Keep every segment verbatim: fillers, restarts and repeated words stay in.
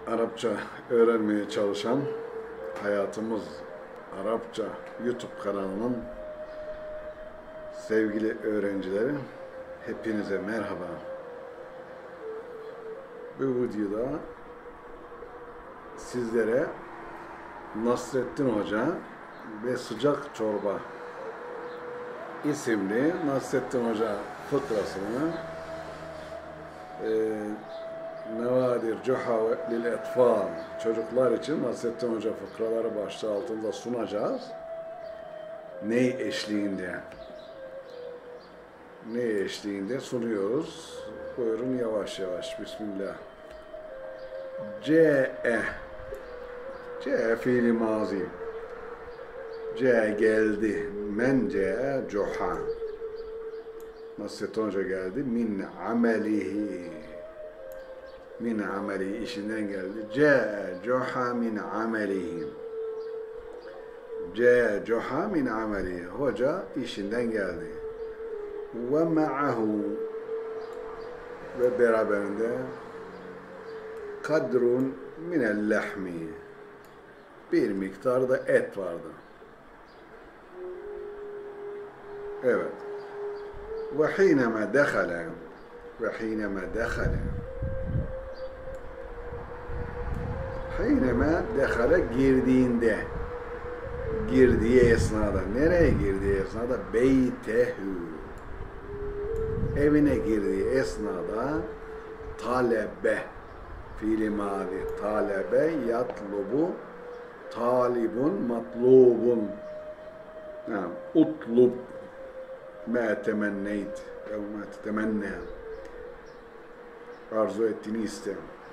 Arapça öğrenmeye çalışan Hayatımız Arapça YouTube kanalının sevgili öğrencileri, hepinize merhaba. Bu videoda sizlere Nasrettin Hoca ve Sıcak Çorba isimli Nasrettin Hoca fıkrasını e, Nevadir Cuha lil Etfal, çocuklar için Nasrettin Hoca fıkraları başlığı altında sunacağız. Ney eşliğinde? Ney eşliğinde sunuyoruz. Buyurun yavaş yavaş. Bismillah. C'e C fiili mazi. C geldi. Men ce cuha. Nasrettin Hoca geldi. Min amelihi. Min ameli işinden geldi. C cuha min amelihi. C cuha min amelihi. Hoca işinden geldi. Ve ma'ahu ve beraberinde kadrun minel lahmi, bir miktar da et vardı. Evet. Ve hineme dehale ve hineme dehale hineme dehale girdiğinde, girdiği esnada, nereye girdiği esnada? Beytehu, evine girdiği esnada talebe fiili mazi, talebe yatlubu, talibun matlubun, yani utlub ma temenneyt ev ma tetemenne, arzu ettiğini iste.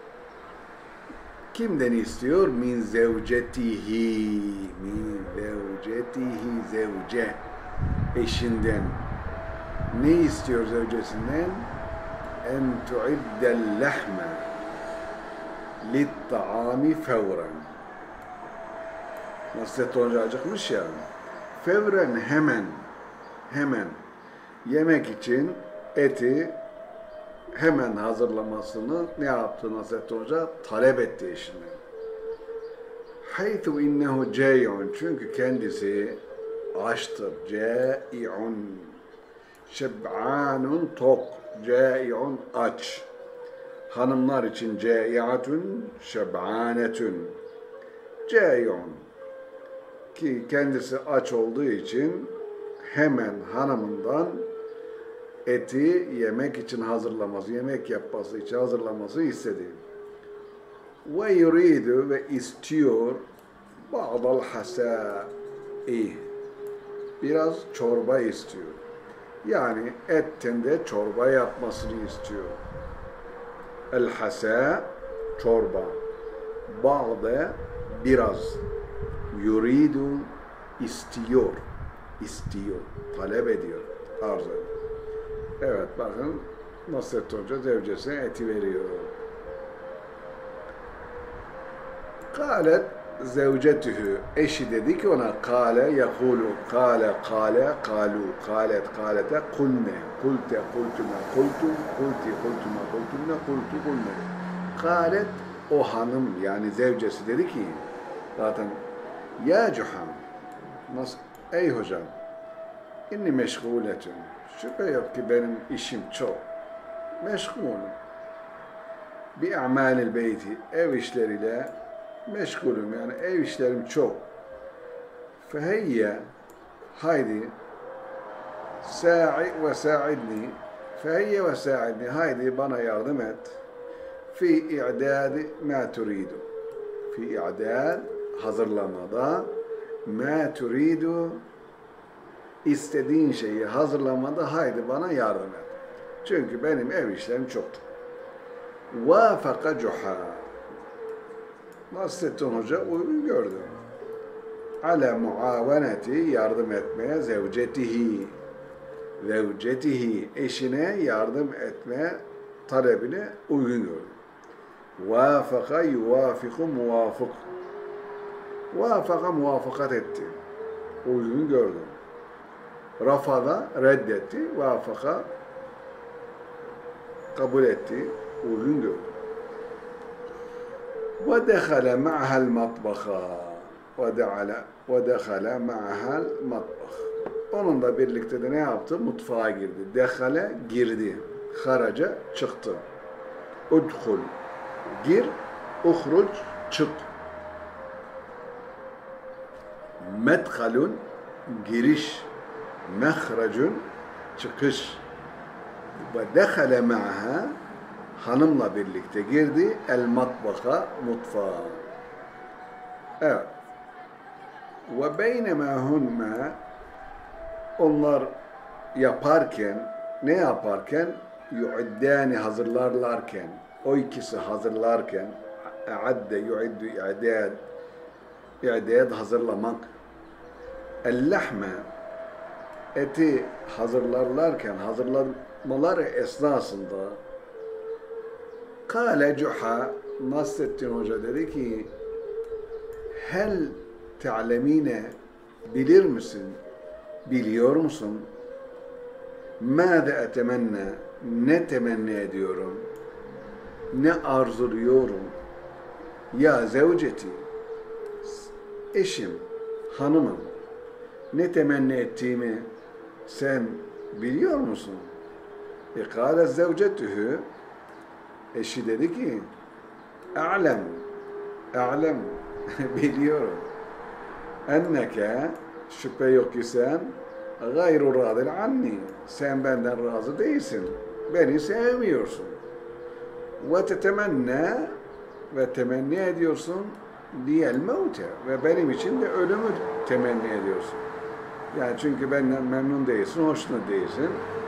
Kimden istiyor? Min zevcetihi, min zevcetihi, zevce, eşinden. Ne istiyor zevcesinden? En tu'iddel lahme litta'ami fevren. Nasrettin Hoca acıkmış ya. Fevren hemen, hemen yemek için eti hemen hazırlamasını ne yaptı Nasrettin Hoca? Talep etti eşine. Haythu innehu cey'un, çünkü kendisi açtır. Cai'un, şeb'anun tok, cai'un aç. Hanımlar için cai'atun, şeb'anetun. Cai'un, ki kendisi aç olduğu için hemen hanımından eti yemek için hazırlaması, yemek yapması için hazırlaması istedi. Ve yuridu, ve istiyor, ba'dal hasai, biraz çorba istiyor. Yani etten de çorba yapmasını istiyor. El hasa, çorba. Ba'de, biraz. Yuridu, istiyor. İstiyor. Talep ediyor. Arzu ediyor. Evet, bakın Nasrettin Hoca zevcesine eti veriyor. Kâlet zevcetühü, eşi dedi ki ona, kâle yekûlu, kâle kâle kâlu, kâlet kâlete kulne, kulte kultume kultu, kulti kultume kultumne kultu kulne. Kâlet, o hanım yani zevcesi dedi ki, zaten ya cuham, nasıl, ey hocam, inni meşgûletün, şüphe yok ki benim işim çok, meşgûlüm, bi a'malil beyti, ev işleriyle meşgulüm, yani ev işlerim çok. Feheyye, haydi, sa'i ve sa'idni, feheyye ve sa'idni, haydi bana yardım et. Fi i'dadi ma turidu, fi i'dad, hazırlamada, ma turidu, istediğin şeyi hazırlamada haydi bana yardım et. Çünkü benim ev işlerim çoktu. Vâfaka cuha, Nasrettin Hoca uygun gördü. Ala muaveneti, yardım etmeye, zevcetihi, zevcetihi, eşine yardım etme talebine uygun gördü. Vâfaka yuvafiku muvafık. Vâfaka muvafakat etti. Uygun gördü. Rafada reddetti. Vâfaka kabul etti. Uygun gördü. وَدَخَلَ مَعَهَا الْمَطْبَخَ وَدَخَلَ مَعَهَا الْمَطْبَخ Onunla birlikte de ne yaptı? Mutfağa girdi. Dehale girdi. Haraca çıktı. Udhul gir, uhruc çık. Medhalun giriş, mehracun çıkış. Ve dehale ma'ha hanımla birlikte girdi. El matbaka mutfağa. Evet. Ve beynema hunma onlar yaparken ne yaparken yu'iddani hazırlarlarken o ikisi hazırlarken a'adde yu'iddu i'dad i'dad hazırlamak el-lahme eti hazırlarlarken hazırlamaları esnasında kâle Cuha Nasrettin Hoca dedi ki hel te'lemine bilir misin? Biliyor musun? Mâze etemenne ne temenni ediyorum? Ne arzuluyorum? Ya zevceti eşim, hanımım ne temenni ettiğimi sen biliyor musun? İkâle zevcetühü eşi dedi ki a'lem a'lem biliyorum enneke şüphe yok ki sen gayru radil anni sen benden razı değilsin. Beni sevmiyorsun. Ve tetemenne ve temenni ediyorsun diyel mevte ve benim için de ölümü temenni ediyorsun. Yani çünkü benden memnun değilsin, hoşnut değilsin.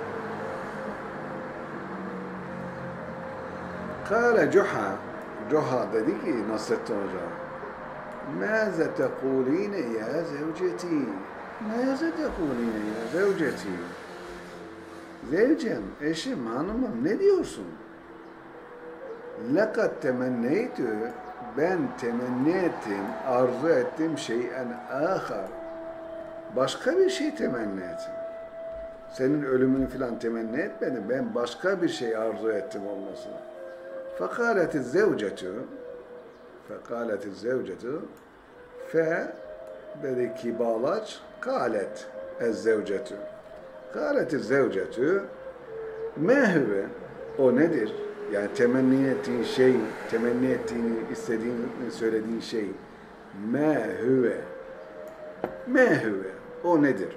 Kâle Cuha Cuha dedi ki Nasrettin Hoca ماذا تقولين يا زوجتي ماذا تقولين يا زوجتي Zevcem, eşim, hanımım ne diyorsun? لَقَدْ تَمَنَّيْتُ ben temenni ettim, arzu ettim şeyen ahar. Başka bir şey temenni ettim. Senin ölümünü filan temenni etmedim. Ben başka bir şey arzu ettim olmasını. فَقَالَتِ الزَّوْجَةُ فَقَالَتِ الزَّوْجَةُ fe dedi ki bağlaç kâlet ezzevcetü kâlet ezzevcetü mehve o nedir? Yani temenni ettiğin şey, temenni ettiğini, istediğini söylediğin şey mehve mehve o nedir?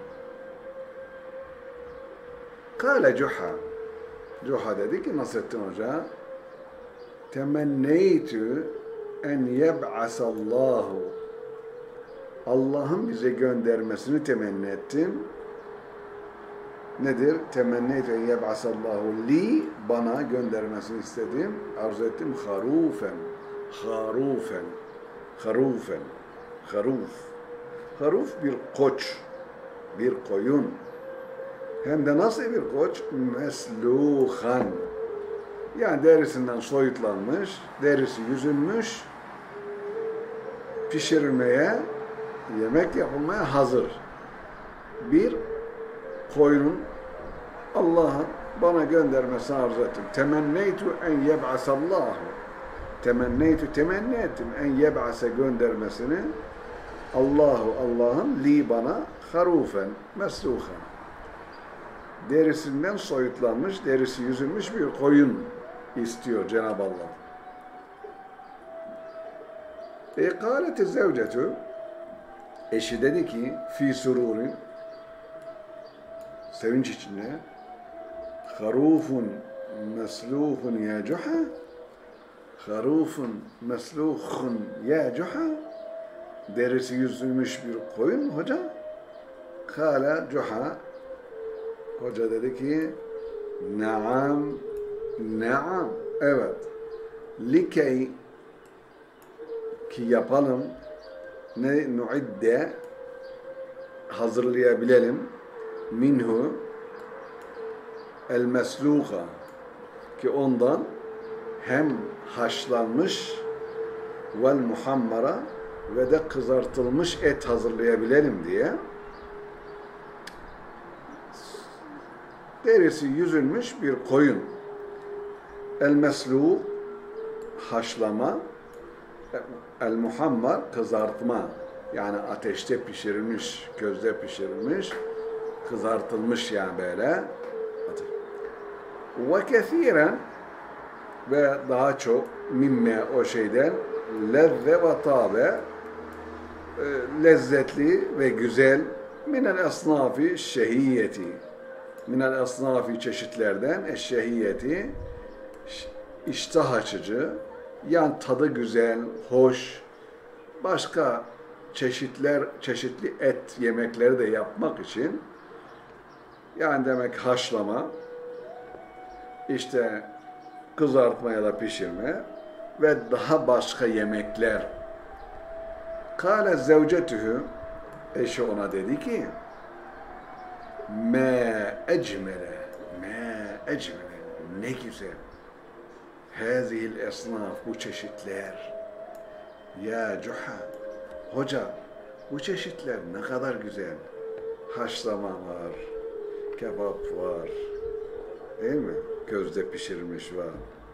Kâle Cuha Cuha dedi ki Nasrettin Hoca temenneytü en yeb'asallahu Allah'ın bize göndermesini temenni ettim. Nedir? Temenneytü en yeb'asallahu li bana göndermesini istedim. Arzu ettim. Harufen. Harufen. Harufen. Haruf. Haruf bir koç. Bir koyun. Hem de nasıl bir koç? Mesluhan. Yani derisinden soyutlanmış, derisi yüzülmüş, pişirilmeye, yemek yapılmaya hazır. Bir koyunun Allah'ın bana göndermesini arzu ettim. Temenneytu en yeb'asallahu. Temenneytu temenni ettim en yeb'ase göndermesini Allahu Allah'ın li bana harufen mesluhan. Derisinden soyutlanmış, derisi yüzülmüş bir koyun istiyor Cenab-ı Allah. E kâleti zevcetü eşi dedi ki fi sururin sevinç içinde harufun mesluhun ya Cuha harufun mesluhun ya Cuha derisi yüzülmüş bir koyun hoca kâle Cuha hoca dedi ki naam naam evet likey ki yapalım ne nuidde hazırlayabilelim minhu el mesluha ki ondan hem haşlanmış vel muhammara ve de kızartılmış et hazırlayabilelim diye derisi yüzülmüş bir koyun el mesluh haşlama El muhammar kızartma. Yani ateşte pişirilmiş, közde pişirilmiş, kızartılmış yani böyle. Ve kethiren ve daha çok mimme o şeyden lezze ve tabe lezzetli ve güzel minel esnafi şehiyeti minel esnafi çeşitlerden eşşehiyeti iştah açıcı yani tadı güzel, hoş başka çeşitler çeşitli et yemekleri de yapmak için yani demek haşlama işte kızartma ya da pişirme ve daha başka yemekler. Kâle zevcetühü eşi ona dedi ki me ecmele me ecmele ne güzel hâzihil esnaf bu çeşitler ya Cuha hoca bu çeşitler ne kadar güzel haşlama var kebap var değil mi? Közde pişirilmiş var.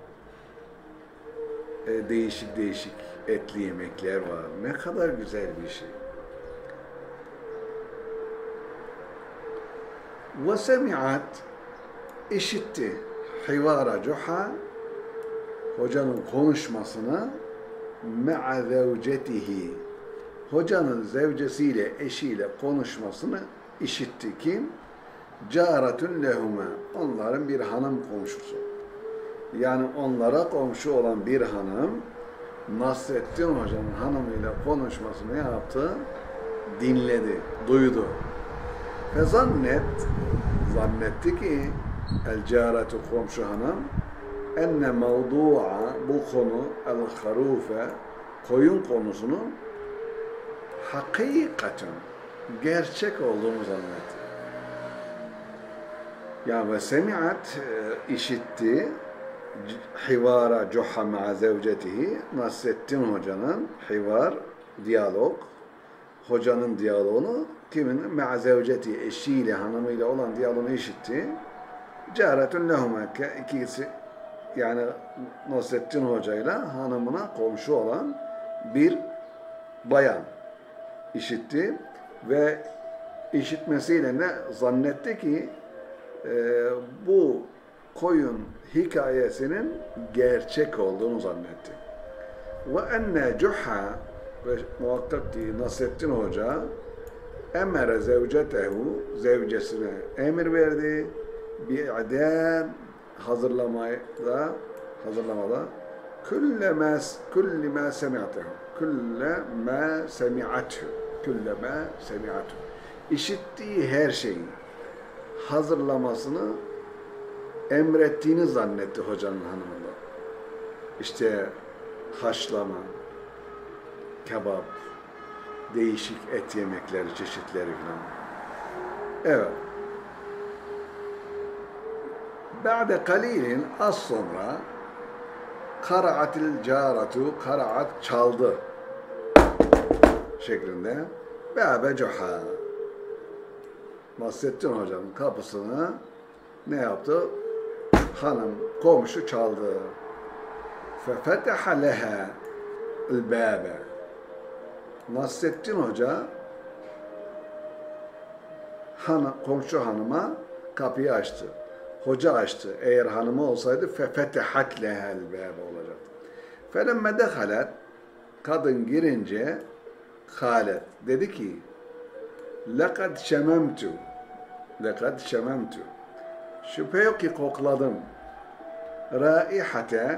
E, değişik değişik etli yemekler var. Ne kadar güzel bir şey. Ve semi'at işitti. Hivara Cuha hocanın konuşmasını me'a zevcetihi hocanın zevcesiyle, eşiyle konuşmasını işitti. Kim? Câretun lehuma onların bir hanım komşusu. Yani onlara komşu olan bir hanım Nasrettin Hoca'nın hanımıyla konuşmasını yaptı, dinledi, duydu. Ve zannet, zannetti ki el câretu komşu hanım enne mevdu'a bu konu el harufe koyun konusunu hakikaten gerçek olduğunu zannetti. Ya ve semi'at işitti hivara Cuha ma'a zevcetihi Nasrettin Hoca'nın hivar, diyalog hocanın diyaloğunu kimin? Ma'a zevcetihi eşiyle, hanımıyla olan diyaloğunu işitti. Câretun lehuma ikisi yani Nasrettin Hoca'yla hanımına komşu olan bir bayan işitti ve işitmesiyle de zannetti ki e, bu koyun hikayesinin gerçek olduğunu zannetti. Ve enne Cuha ve muhakkak ki Nasrettin Hoca emere zevcetehu zevcesine emir verdi bi'adad hazırlamada hazırlamada kullema kullama semi'atuhu kullama semi'atuhu kullama semi'atuhu işittiği her şeyin hazırlamasını emrettiğini zannetti hocanın hanımına. İşte haşlama, kebap, değişik et yemekleri, çeşitleri falan. Evet. Ba'de kalilin az sonra kara'atil caratu kara'at çaldı şeklinde Bâbe Cuha Nasrettin Hoca'nın kapısını ne yaptı? Hanım, komşu çaldı. Fefeteha leha el-bâbe Nasrettin Hoca hanım, komşu hanıma kapıyı açtı. Hoca açtı. Eğer hanımı olsaydı fefetehat leha el-bâbe olacaktı. Felemme dehalet kadın girince halet dedi ki lekad şememtu lekad şememtu şüphe yok ki kokladım raihate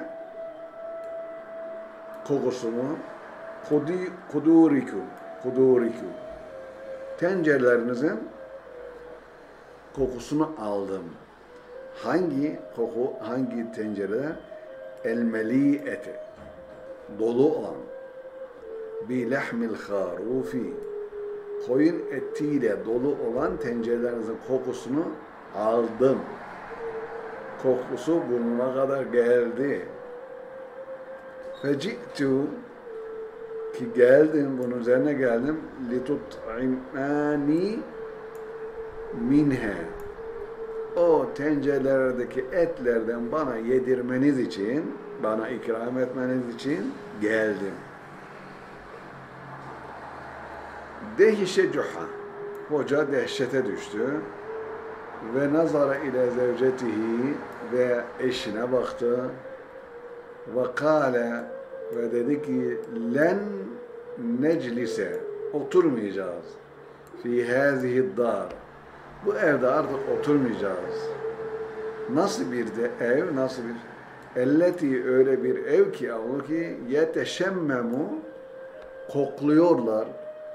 kokusunu kudi, kuduriku kuduriku tencerelerinizin kokusunu aldım. Hangi koku, hangi tencerede? El-meli eti dolu olan bi lehmil harufi koyun etiyle dolu olan tencerelerinizin kokusunu aldım. Kokusu burnuma kadar geldi. Feci'tu ki geldim, bunun üzerine geldim. Litut'imani minhe o tencerelerdeki etlerden bana yedirmeniz için, bana ikram etmeniz için geldim. Dehişe Cuha. Hoca dehşete düştü. Ve nazara ile zevcetihi ve eşine baktı. Ve kâle ve dedi ki len neclise oturmayacağız. Fi hâzihi dar. Bu evde artık oturmayacağız. Nasıl bir de ev, nasıl bir elleti öyle bir ev ki o ki yeteşemmemu kokluyorlar.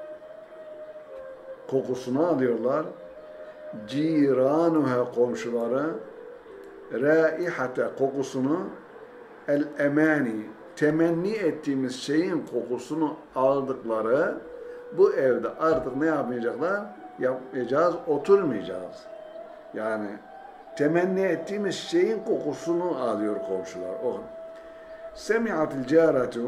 Kokusunu alıyorlar. Ciranuha komşuları raihate kokusunu el emani temenni ettiğimiz şeyin kokusunu aldıkları bu evde artık ne yapmayacaklar? Yapmayacağız, oturmayacağız. Yani temenni ettiğimiz şeyin kokusunu alıyor komşular. O. Semi'atil caratu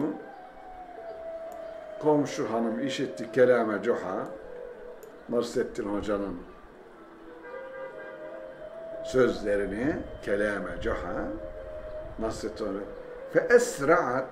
komşu hanım işitti kelame Cuha Nasrettin Hoca'nın sözlerini kelame Cuha Nasrettin Hoca fe esra'at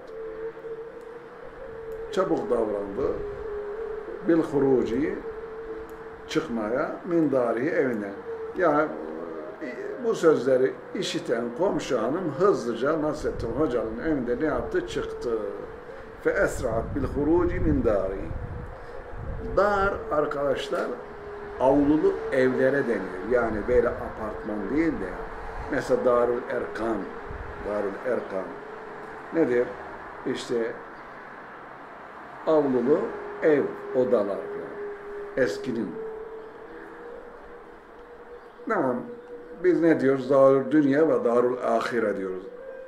çabuk davrandı bil huruci çıkmaya min dari evinden. Yani bu sözleri işiten komşu hanım hızlıca Nasrettin Hoca'nın evinde ne yaptı? Çıktı. Fe esra'at bil huruci min dari. Dar arkadaşlar avlulu evlere deniyor. Yani böyle apartman değil de mesela Darül Erkan Darül Erkan nedir? İşte avlulu ev, odalar yani. Eskinin. Tamam. Biz ne diyoruz? Darül Dünya ve Darül Ahire diyoruz.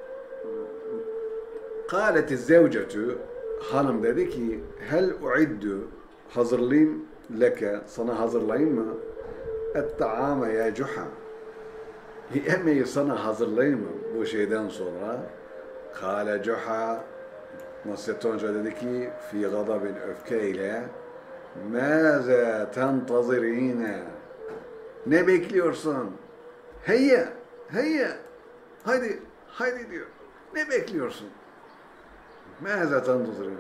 Kâleti zevcetü hanım dedi ki hel uiddu hazırlayayım leke sana hazırlayayım mı? Et-ta'ame ya Cuha yemeği sana hazırlayayım mı bu şeyden sonra? Kâle Cuha Nasrettin Hoca dedi ki fi gadabin öfkeyle mâze tentazirîne ne bekliyorsun? Heyye, heyye, haydi, haydi diyor. Ne bekliyorsun? Mâze tentazirîne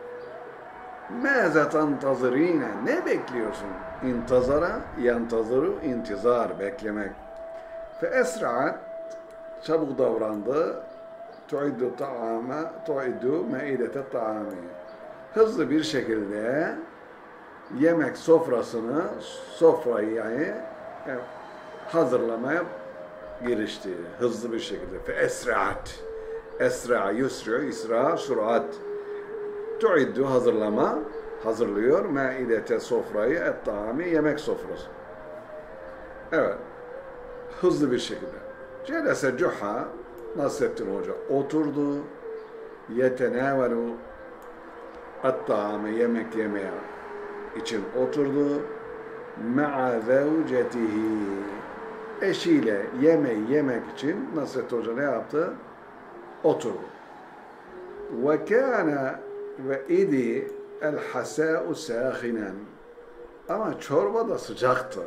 mâze tentazirîne ne bekliyorsun? İntazara, yantaziru, intizar, beklemek. Fe esra'at çabuk davrandı. Tu'iddu ta'ame, tu'iddu me'idete ta'ami. Hızlı bir şekilde yemek sofrasını, sofrayı yani hazırlamaya girişti. Hızlı bir şekilde. Fe esra'at. Esra, yusru, isra, surat. Tu'iddu hazırlama, hazırlıyor. Me'idete sofrayı, et-ta'ami yemek sofrası. Evet. Hızlı bir şekilde. Celese Cuha Nasrettin Hoca oturdu. Yetenevelu et-ta'ami yemek yemeye için oturdu. Ma'a zevcetihi eşiyle yemeği yemek için Nasrettin Hoca ne yaptı? Oturdu. Ve kâne ve idi el hasâ'u sâhinen ama çorba da sıcaktı.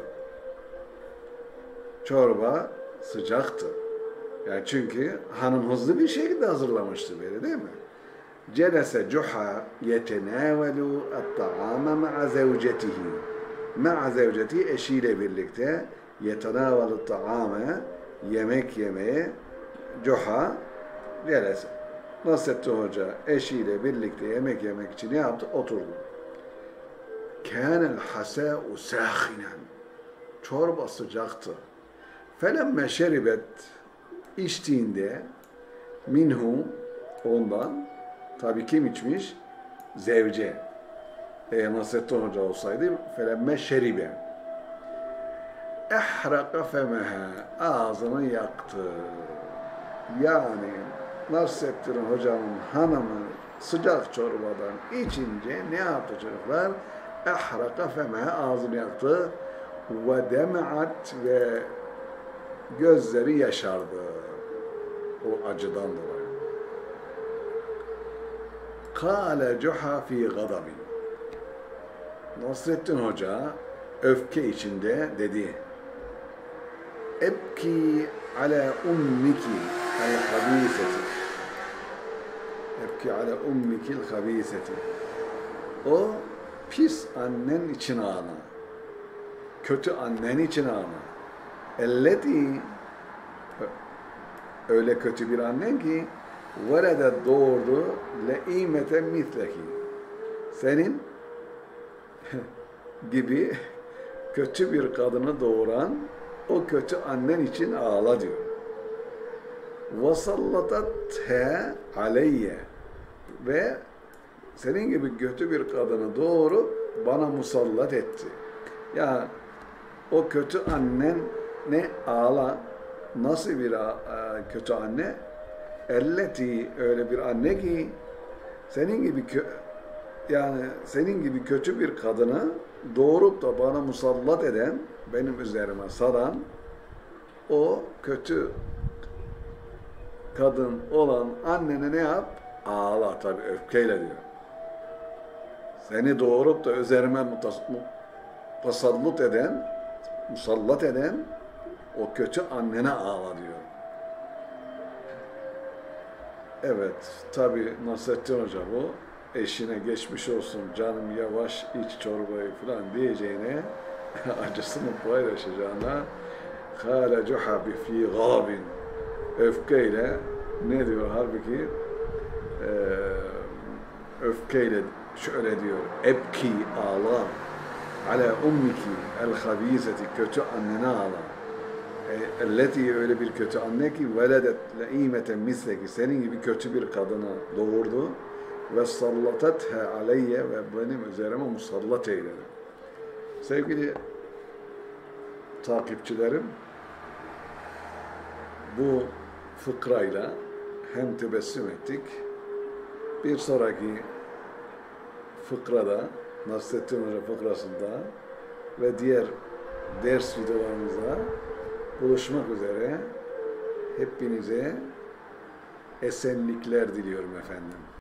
Çorba sıcaktı. Yani çünkü hanım hızlı bir şekilde hazırlamıştı böyle değil mi? Celese Cuha yetenâvelu et-ta'âme ma'a zevcetihi ma'a zevcetihi eşiyle birlikte yetenâvelu et-ta'âme yemek yemeye Cuha celese Nasrettin Hoca eşiyle birlikte yemek yemek için ne yaptı? Oturdu. Kânel hasâ'u sâhinen çorba sıcaktı. Felemme şeribet içtiğinde minhu ondan tabii kim içmiş? Zevce. Eğer Nasrettin Hoca olsaydı felemme şeribe ehraka femeha ağzını yaktı. Yani Nasrettin Hoca'nın hanımı sıcak çorbadan içince ne yaptı çocuklar? Ehraka femeha ağzını yaktı ve demeat ve gözleri yaşardı. O acıdan dolayı. Kâle Cuha fî gadabin. Nasrettin Hoca öfke içinde dedi. Ebki ala ummiki el-habîseti. Ebki ala ummiki el-habîseti. O pis annen için ağla. Kötü annen için ağla. Elleti öyle kötü bir annen ki velede doğurdu le'imete mitleki. Senin gibi kötü bir kadını doğuran o kötü annen için ağla diyor. وَسَلَّتَتْهَا عَلَيَّ ve senin gibi kötü bir kadını doğurup bana musallat etti. Ya o kötü annen ne ağla, nasıl bir kötü anne? Elleti öyle bir anne ki senin gibi kö yani senin gibi kötü bir kadını doğurup da bana musallat eden, benim üzerime saran o kötü kadın olan annene ne yap? Ağla tabii, öfkeyle diyor. Seni doğurup da üzerime musallat eden, musallat eden o kötü annene ağla diyor. Evet, tabii Nasrettin Hoca bu eşine geçmiş olsun canım yavaş iç çorbayı falan diyeceğine acısını paylaşacağına Kâle cuhabi fî gâbin öfkeyle ne diyor halbuki e, öfkeyle şöyle diyor ebki ağla ala ummiki el habîzeti kötü annene ağla elleti öyle bir kötü anne ki veledet le'imeten misleki senin gibi kötü bir kadını doğurdu ve sallatethe aleyye ve benim üzerime musallat eyledi. Sevgili takipçilerim, bu fıkrayla hem tebessüm ettik. Bir sonraki fıkrada, Nasrettin Hoca fıkrasında ve diğer ders videolarımızda buluşmak üzere hepinize esenlikler diliyorum efendim.